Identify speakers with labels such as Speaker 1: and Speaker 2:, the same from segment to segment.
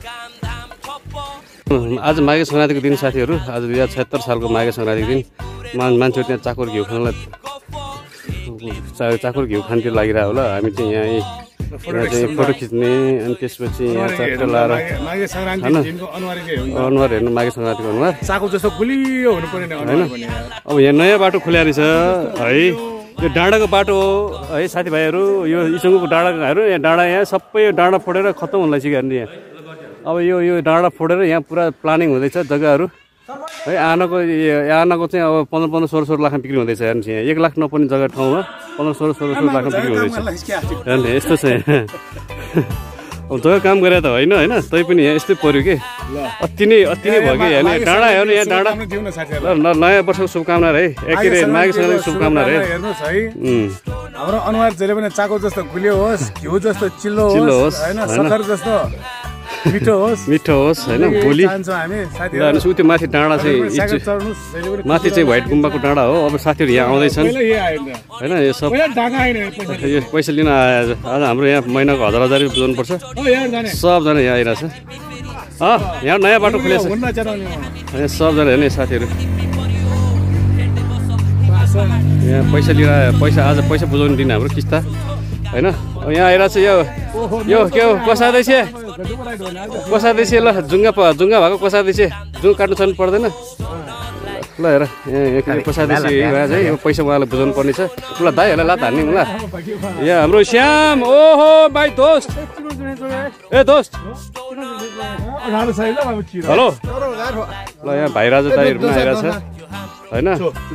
Speaker 1: आज माघे सङ्क्रान्तिको दिन साथीहरू, आज 2076 सालको माघे सङ्क्रान्तिको दिन मान्छेहरू त्यहाँ चाकोर घिउ खानलाई चाकोर घिउ खानतिर लागिरहेको होला। हामी चाहिँ यहाँ फोटो खिच्ने अनि त्यसपछि यहाँ च्याप्टर लाएर अनुहार हेर्नु माघे सङ्क्रान्तिको अनुहार
Speaker 2: चाको जस्तो गुलियो हुनु पर्ने
Speaker 1: होइन। अब यहाँ नयाँ बाटो खुल्या रहेछ है, यो डाँडाको बाटो हो है साथीभाइहरू। यो इचुङको डाँडाहरू यहाँ डाँडा यहाँ सबै डाँडा फोडेर खत्तम हुन लागिसक्यो नि यहाँ। अब यो डाँडा फोडेर यहाँ पुरा प्लानिङ हुँदैछ जग्गाहरू है। आनाको चाहिँ अब 15-16 लाखमा बिक्री हुँदैछ हेर्नुहोस्। यहाँ 1 लाख नपर्ने जग्गा ठाउँमा 15-16 लाखमा बिक्री हुँदैछ हेर्नु। यस्तो छ अब जग्गा काम गरे त होइन होइन, तै पनि यहाँ यस्तै पऱ्यो कि अति नै भयो कि हेर्नु। डाँडा हेर्नु यहाँ डाँडा। ल नयाँ वर्षको शुभकामना है, के अरे माघे सङ्क्रान्तिको शुभकामना है।
Speaker 2: हेर्नुहोस् है, हाम्रो अनुहार जहिले पनि चाको जस्तो गुलियो होस्, घिउ जस्तो चिल्लो होस् होइन, सक्खर जस्तो मिठो होस् होइन। भोलि हेर्नुहोस् त्यो माथि डाँडा चाहिँ माथि चाहिँ व्हाइट गुम्बाको डाँडा हो। अब साथीहरू यहाँ आउँदैछन् होइन। यो सब यो पैसा लिन आयो आज। हाम्रो यहाँ महिनाको 1000 बुझाउनुपर्छ। सबजना यहाँ आइरहेछ। यहाँ नयाँ बाटो खुलेछ यहाँ सबजना हेर्ने साथीहरू यहाँ पैसा लिएर आयो। आज पैसा बुझाउने दिन हाम्रो किस्ता होइन। यहाँ आइरहेछ यो के हो कसादैछ ल जुङ्गा भएको कसादैछ। जुङ्गा काट्नु छैन पर्दैन ल। हेर यहाँ कसादैछ है, यो पैसा उहाँलाई बुझाउनु पर्ने छ। ल दाइहरूलाई लात हान्ने ल। यहाँ हाम्रो श्याम ओहो भाइ दोस्त ए दोस्त हेलो ल। यहाँ भाइराजा दाइहरू पनि आइरहेछ होइन।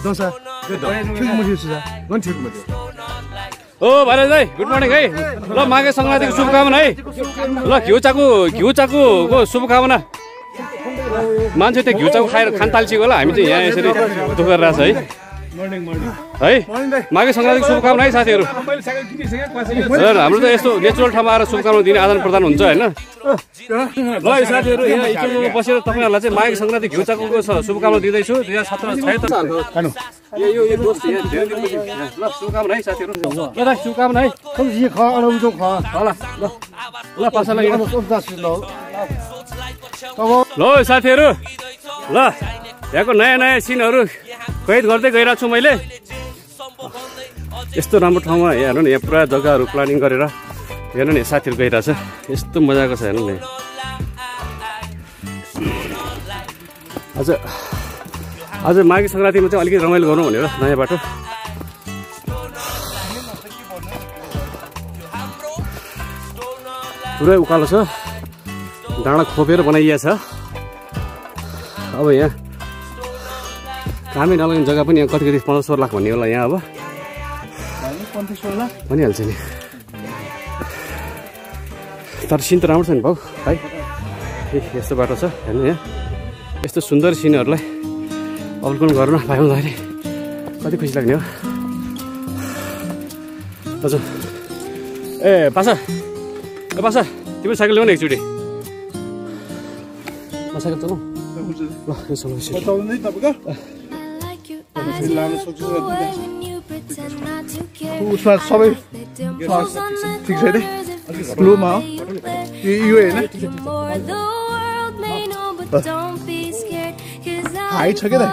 Speaker 2: ओ भाइराज दाइ गुड मर्निङ है। ल माघे सङ्क्रान्तिको शुभकामना है। ल घिउ चाकुको शुभकामना। मान्छे त्यो घिउ चाकु खाएर खान थाल्छिको होला। हामी चाहिँ यहाँ यसरी दुःख गरिरहेछ है। माघे सङ्क्रान्तिको शुभकामना है साथीहरू। हाम्रो त यस्तो नेचुरल ठाउँमा आएर शुभकामना दिने आदान प्रदान हुन्छ होइन। ल साथीहरू यहाँ इचुङमा बसेर तपाईँहरूलाई चाहिँ माघे सङ्क्रान्ति घिउ चाकुको शुभकामना दिँदैछु। 2017 शुभकामना है साथीहरू। ल शुभकामना है। ल पसललाई ल साथीहरू। ल यहाँको नयाँ सिनहरू कैद गर्दै गइरहेको छु मैले। यस्तो राम्रो ठाउँमा हेर्नु नि, यहाँ पुरा जग्गाहरू प्लानिङ गरेर हेर्नु नि साथीहरू गइरहेछ। यस्तो मजाको छ हेर्नु नि। आज माघे सङ्क्रान्तिमा चाहिँ अलिकति रमाइलो गरौँ भनेर नयाँ बाटो। पुरै उकालो छ, डाँडा खोपेर बनाइएको छ। अब यहाँ कामै नलाग्ने जग्गा पनि यहाँ कति 15-16 लाख भन्ने होला यहाँ। अब भनिहाल्छ नि, तर सिन त राम्रो छ नि भाउ है। यस्तो बाटो छ हेर्नु। यहाँ यस्तो सुन्दर सिनहरूलाई अवलोकन गर्न पाउँदाखेरि कति खुसी लाग्ने हो हजुर। ए पासा तिम्रो साइकल ल्याउ न एकचोटि। साइकल चलाउँ ल उसमा सबै ठिक छ नि स्लोमा हो यो होइन हाई छ क्या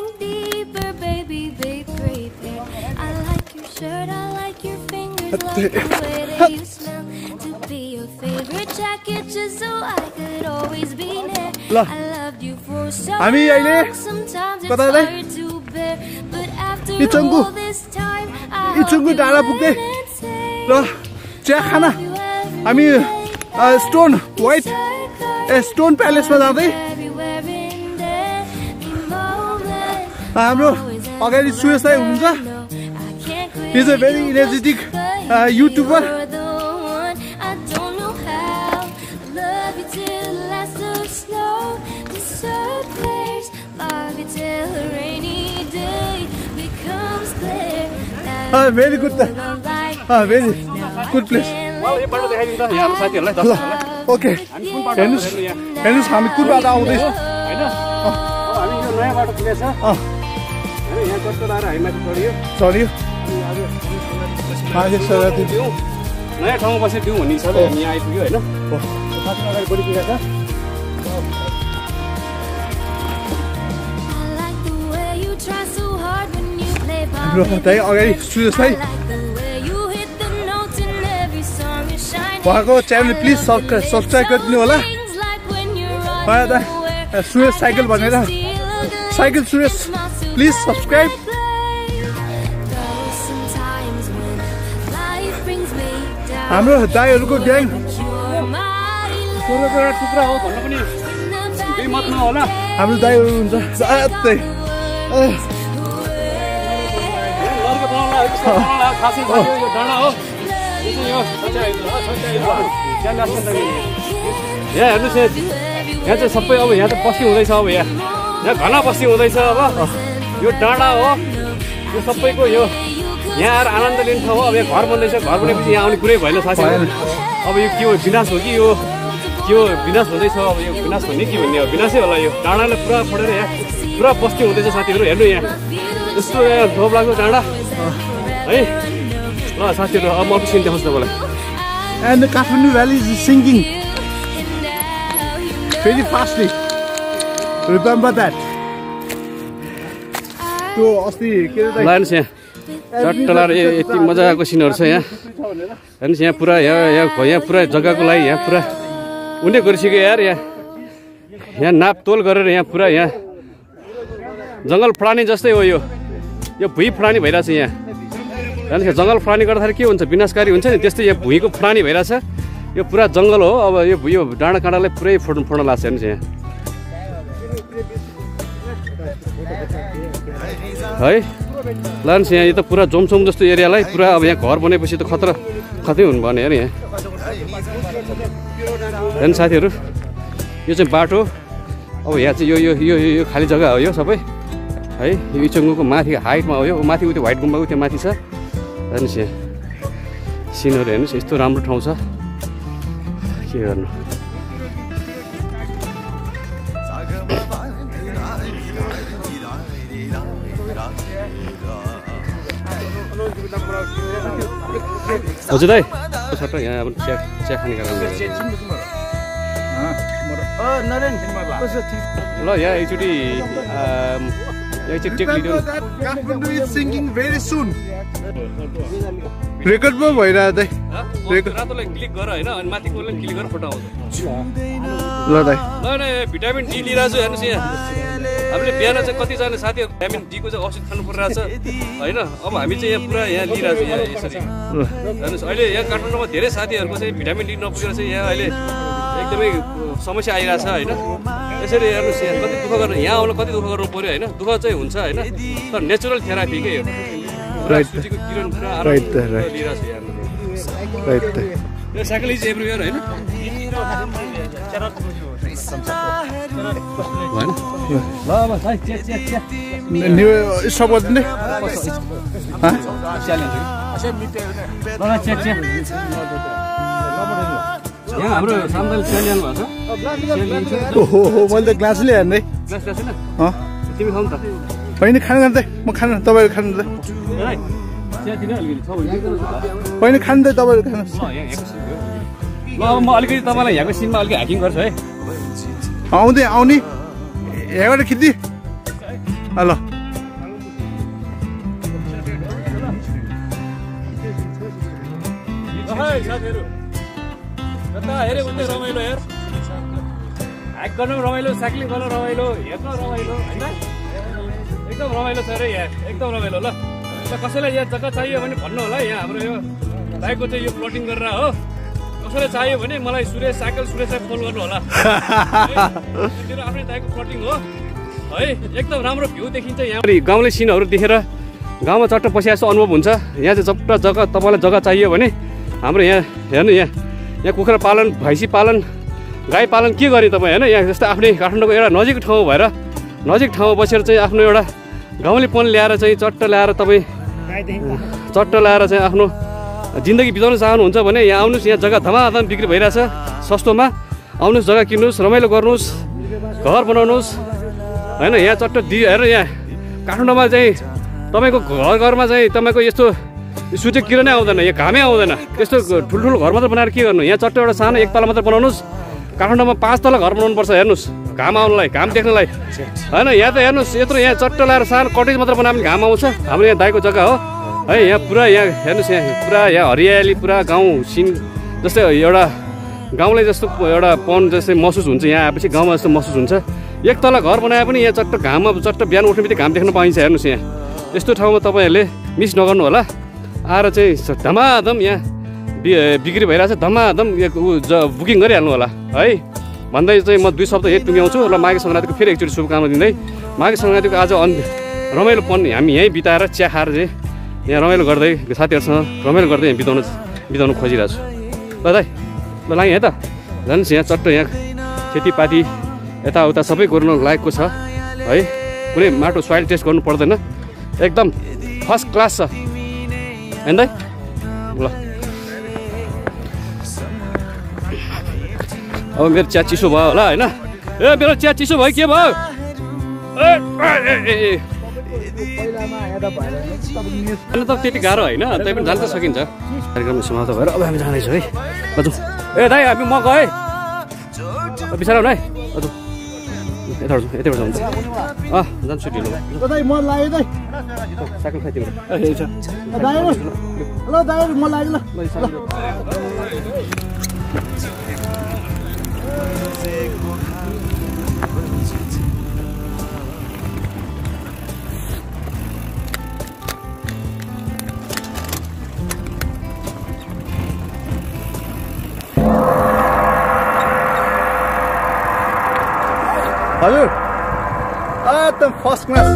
Speaker 2: ल हामी अहिले कता इचुङको डाँडा पुग्दै र चिया खाना हामी स्टोन प्यालेसमा जाँदै हाम्रो अगाडि सुरेश दाइ हुनुहुन्छ। Is a very energetic YouTuber. Very good very good place. Okay हेर्नुहोस् हामी कुन बाटो आउँदैछौँ होइन। हामी यो नयाँ बाटो खुलेछ यहाँ कस्तो लाएर हामी माथि चढ्यो नयाँ ठाउँमा बसेर दिउँ भन्ने हिसाबले हामी यहाँ आइपुग्यो होइन। अगाडि बढिपुगेको छ दाइ अगाडि सुरेशलाई उहाँको च्यानल प्लिज सब्सक्राइब गरिदिनु होला। सुरेश साइकल भनेर साइकल सुरेश प्लिज सब्सक्राइब। हाम्रो दाइहरूको ग्याङ
Speaker 1: टुक्रा हो भन्नु पनि केही मत नहोला।
Speaker 2: हाम्रो दाइहरू हुन्छ
Speaker 1: यहाँ हेर्नुहोस् यहाँ चाहिँ सबै अब यहाँ त बस्ती हुँदैछ। अब यहाँ घना बस्ती हुँदैछ। अब यो डाँडा हो यो सबैको यो यहाँ आएर आनन्द लिने ठाउँ हो। अब यहाँ घर बन्दैछ। घर बनेपछि यहाँ आउने कुरै भएन साथीहरू। अब यो के हो विनाश हो कि यो के हो विनाश हुँदैछ। अब यो विनाश भन्ने के भन्ने हो विनाशै होला। यो डाँडाले पुरा फोडेर यहाँ पुरा बस्ती हुँदैछ साथीहरू। हेर्नु यहाँ यस्तो यहाँ धोप लाग्दो डाँडा है। ल साथीहरू अब म एकछिन देखाउँछु तपाईँलाई।
Speaker 2: And the Kathmandu Valley is sinking very fastly. Remember that. So, अस्ति के
Speaker 1: हेर्नुहोस् यहाँ चट्टलाएर यति मजाको सिनहरू छ यहाँ। हेर्नुहोस् यहाँ पुरा यहाँ पुरा जग्गाको लागि यहाँ पुरा उनी गरिसक्यो यार। यहाँ नापतोल गरेर यहाँ पुरा यहाँ जङ्गल प्राणी जस्तै हो। यो भुइँ प्राणी भइरहेछ यहाँ। हेर्नुहोस् जङ्गल प्राणी गर्दाखेरि के हुन्छ विनाशकारी हुन्छ नि त्यस्तै यहाँ भुइँको प्राणी भइरहेछ। यो पुरा जङ्गल हो। अब यो डाँडा काँडालाई पुरै फोड्न लाग्छ। हेर्नुहोस् यहाँ है। लानुहोस् यहाँ यो त पुरा जोमसोम जस्तो एरियालाई पुरा अब यहाँ घर बनेपछि त खतै हुनु भने यार। यहाँ हेर्नु साथीहरू यो चाहिँ बाटो। अब यहाँ चाहिँ यो खाली जग्गा हो यो सबै है। यो इचङ्गुको माथि हाइटमा हो। यो माथि उयो व्हाइट गुम्बाको त्यो माथि छ। हेर्नुहोस् यहाँ सिनहरू हेर्नुहोस् यस्तो राम्रो ठाउँ छ के गर्नु। हजुर दाइ सट्ट यहाँ अब चिया खाने कारण ल यहाँ एकचोटि टेक लिदिनु।
Speaker 2: Kathmandu is sinking very soon. Record पो भइरहेको दाइ।
Speaker 1: रातोलाई क्लिक गर होइन अनि माथि कोले क्लिक गरेर फोटो आउँछ।
Speaker 2: ल दाइ
Speaker 1: ल भिटामिन डी लिइरहेको छु। हेर्नुहोस् यहाँ हामीले बिहान चाहिँ कतिजना साथीहरू भिटामिन डीको चाहिँ औषध खानु परिरहेछ होइन। अब हामी चाहिँ यहाँ पुरा यहाँ लिइरहेको छु यहाँ यसरी। हेर्नुहोस् अहिले यहाँ काठमाडौँमा धेरै साथीहरूको चाहिँ भिटामिन डी नपुगेर चाहिँ यहाँ अहिले एकदमै समस्या आइरहेछ होइन। यसरी हेर्नुहोस् यहाँ कति दुःख गर्नु यहाँ आउनु कति दुःख गर्नु पऱ्यो होइन। दुःख चाहिँ हुन्छ होइन तर नेचुरल थेरापी के यो सूर्यको किरण पुरा लिइरहेको छु यहाँ। यो साइकल इज एभ्रिवेयर होइन। ल अब
Speaker 2: स्टप गरिदिनु
Speaker 1: यहाँ हाम्रो सामदाल चिया ल्याउनु भएको छ।
Speaker 2: ओहो मैले त ग्लास ल्याएँ नि।
Speaker 1: ग्लास छैन तिमी खाऊ त।
Speaker 2: होइन खानु त म खानु तपाईँहरू खानु त। होइन खानु त तपाईँहरू खानु।
Speaker 1: ल अब म अलिकति तपाईँलाई यहाँको सिनमा अलिकति ह्याकिङ गर्छु है।
Speaker 2: आउने यहाँबाट खिच्दी ल।
Speaker 1: साथीहरू जता हेऱ्यो उतै रमाइलो हेर। हाइक गर्नु रमाइलो साइक्लिङ गर्नु रमाइलो हेर्नु रमाइलो होइन। एकदम रमाइलो छ अरे यहाँ एकदम रमाइलो। ल कसैलाई यहाँ जग्गा चाहियो भने भन्नु होला। यहाँ हाम्रो यो बाइकको चाहिँ यो प्लटिङ गरेर हो। कसैलाई चाहियो भने मलाई सुरेशलाई फोन गर्नु होला। मेरो आफ्नै दाइको प्लटिङ हो है। एकदम राम्रो भ्यू देखिन्छ यहाँ। गाउँले सिनहरू देखेर गाउँमा चट्ट बसिएको जस्तो अनुभव हुन्छ। यहाँ चाहिँ चट्ट जग्गा तपाईँलाई जग्गा चाहियो भने हाम्रो यहाँ हेर्नु यहाँ कुखुरा पालन भैँसी पालन गाई पालन के गर्ने तपाईँ होइन। यहाँ जस्तो आफ्नै काठमाडौँको एउटा नजिक ठाउँ भएर नजिक ठाउँमा बसेर चाहिँ आफ्नो एउटा गाउँलेपन ल्याएर चाहिँ चट्ट ल्याएर तपाईँ चाहिँ आफ्नो जिन्दगी बिताउन चाहनुहुन्छ भने यहाँ आउनुहोस्। यहाँ जग्गा धमाधम बिक्री भइरहेछ सस्तोमा। आउनुहोस् जग्गा किन्नुहोस् रमाइलो गर्नुहोस् घर बनाउनुहोस् होइन। यहाँ चट्ट हेर्नु यहाँ काठमाडौँमा चाहिँ तपाईँको घरमा चाहिँ तपाईँको यस्तो सूर्य किरणै आउँदैन। यहाँ घामै आउँदैन। त्यस्तो ठुल्ठुलो घर मात्र बनाएर के गर्नु। यहाँ चट्ट एउटा सानो एक तला मात्र बनाउनुहोस् काठमाडौँमा 5 तला घर बनाउनु पर्छ हेर्नुहोस् घाम आउनलाई घाम देख्नलाई होइन यहाँ त हेर्नुहोस् यत्रो यहाँ चट्ट लाएर सानो कटेज मात्र बनायो भने घाम आउँछ हाम्रो यहाँ दाइको जग्गा हो है यहाँ पुरा यहाँ हेर्नुहोस् यहाँ पुरा यहाँ हरियाली पुरा गाउँ सिन जस्तै एउटा गाउँलाई जस्तो एउटा पन जस्तै महसुस हुन्छ यहाँ आएपछि गाउँमा जस्तो महसुस हुन्छ एक तला घर बनाए पनि यहाँ चट्ट घाममा चट्ट बिहान उठ्ने बित्तिकै घाम देख्न पाइन्छ हेर्नुहोस् यहाँ यस्तो ठाउँमा तपाईँहरूले मिस नगर्नु होला आएर चाहिँ धमाधम यहाँ बिक्री भइरहेछ धमाधम बुकिङ गरिहाल्नु होला है भन्दै चाहिँ म 2 शब्द यही टुङ्ग्याउँछु र माघे सङ्क्रान्तिको फेरि एकचोटि शुभकामना दिँदै माघे सङ्क्रान्तिको आज रमाइलोपन हामी यहीँ बिताएर चिया खाएर चाहिँ यहाँ रमाइलो गर्दै साथीहरूसँग रमाइलो गर्दै यहाँ बिताउनु खोजिरहेको छु ल दाइ ल लाग्यो है त जानुहोस् यहाँ चट्ट यहाँ खेतीपाती यताउता सबै गर्नु लायकको छ है कुनै माटो सोइल टेस्ट गर्नु पर्दैन एकदम फर्स्ट क्लास छ होइन दाइ ल अब मेरो चिया चिसो भयो होला होइन ए मेरो चिया चिसो भयो के भयो त त्यति गाह्रो होइन तै पनि जान त सकिन्छ कार्यक्रम समाप्त भएर अब हामी जाँदैछौँ है हजुर ए दाइ हामी म गएँ बिचरा है हजुर यताबाट हुन्छ जान्छु ढिलो साइकल खाइदिनु
Speaker 2: हजुर एकदम फर्स्ट क्लास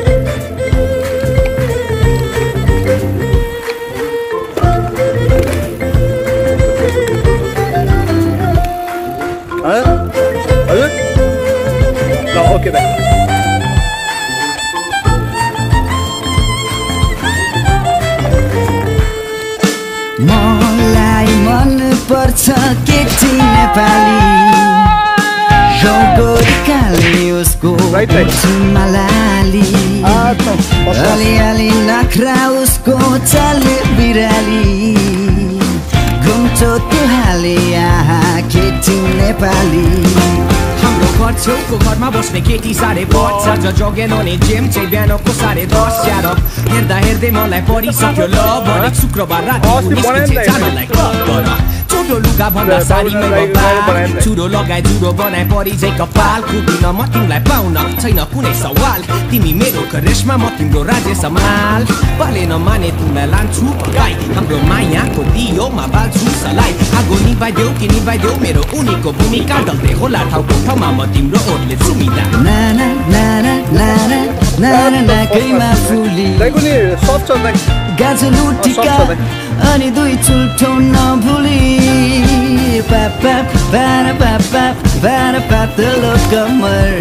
Speaker 2: हजुर ल ओके दाइ
Speaker 3: मलाई मन पर्छ केटी नेपाली गोरिकाले उसको मलाली अलिअलि नखरा उसको चाल बिराली घुम्छौ तुहाले यहाँ केटी नेपाली
Speaker 4: हाम्रो घर छेउको घरमा बस्ने केटी साह्रै पर्छ जोगेन हुने जेम चाहिँ बिहानको 10:30 स्याहार हेर्दा हेर्दै मलाई परिसक्यो ल भने शुक्रबार राति जानलाई छोटो लुगा भन्दा साडीमै बबाल चुरो लगाए जुरो बनाए परि झै कपाल कुदिन म तिमीलाई पाउन छैन कुनै सवाल तिमी मेरो करेशमा म तिम्रो राज्य सम्हाल पाले नमाने तिमीलाई लान्छु गाई हाम्रो मायाको दियोमा बाल्छु सलाई आगो निभाइदेऊ कि निभाइदेऊ मेरो उनीको भूमिका डल्दै होला ठाउँको ठाउँमा म तिम्रो ओर्ले चुमिदा
Speaker 3: नाना नाना नाना नाना नाकैमा फुली गाजल टिका अनि 2 चुल्ठो नभुली पापा बारा पापा बारा पातलो कमर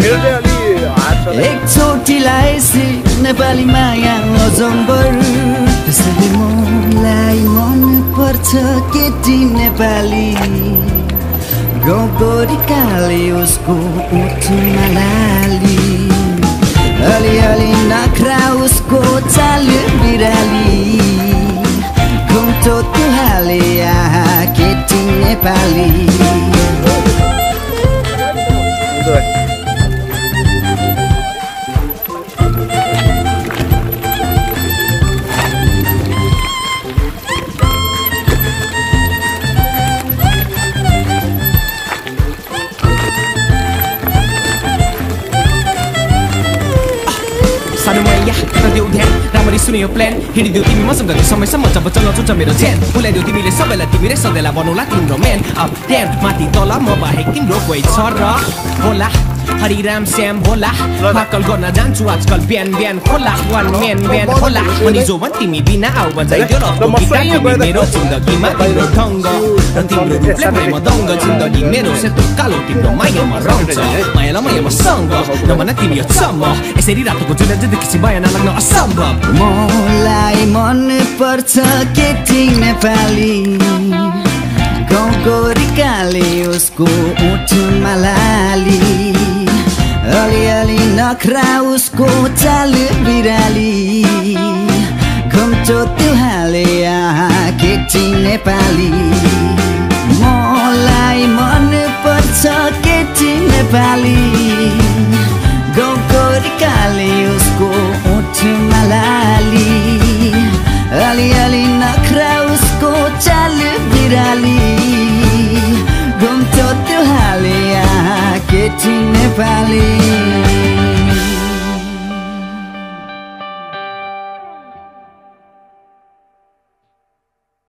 Speaker 3: एकचोटिलाई नेपाली माया जम्बर त्यसैले मलाई मन पर्छ केटी नेपाली गोरिकाले उसको उठमा लाली अलिअलि नखरा उसको चाल बिराली घुम्छौ तुहाले यहाँ केटी नेपाली
Speaker 4: राम्ररी सुन्यो प्लान हिँडिदेऊ तिमी मसँग समयसम्म जब चल्न मेरो च्यान बोलाइदेऊ तिमीले सबैलाई तिमीले सधैँलाई बनाउला तिम्रो म्यान अब ट्यान माथि तल म बाहेक तिम्रो कोही छ र होला हरिराम श्याम होला भाकल गर्न जान्छु आजकल बिहान बिहान खोला वान म्यान बिहान खोला अनि जो भन् तिमी बिना आऊ बजाइदेऊ र मेरो जिन्दगीमा तिम्रो ढङ्ग तिम्रो रूपले म दङ्ग जिन्दगी मेरो सेतो कालो तिम्रो मायामा रङ छ मायालाई म मसँग नभन तिमी यो चम्म यसरी रातको जुन देखिसी बयान लाग्न असम्भव
Speaker 3: मलाई मन पर्छ केटी नेपाली गोरिकाले उसको उठमा लाली अलिअलि नखरा उसको चाल बिराली घुम्छौ तुहाले यहाँ केटी नेपाली मलाई मन पर्छ नेपाली